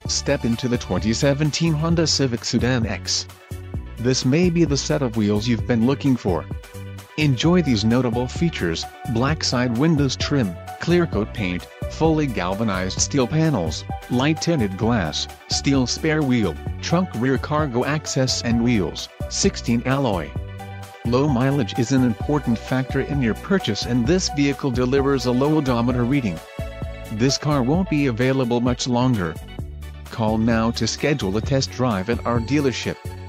Step into the 2017 Honda Civic Sedan X. This may be the set of wheels you've been looking for. Enjoy these notable features: black side windows trim, clear coat paint, fully galvanized steel panels, light tinted glass, steel spare wheel, trunk rear cargo access and wheels, 16 alloy. Low mileage is an important factor in your purchase, and this vehicle delivers a low odometer reading. This car won't be available much longer. Call now to schedule a test drive at our dealership.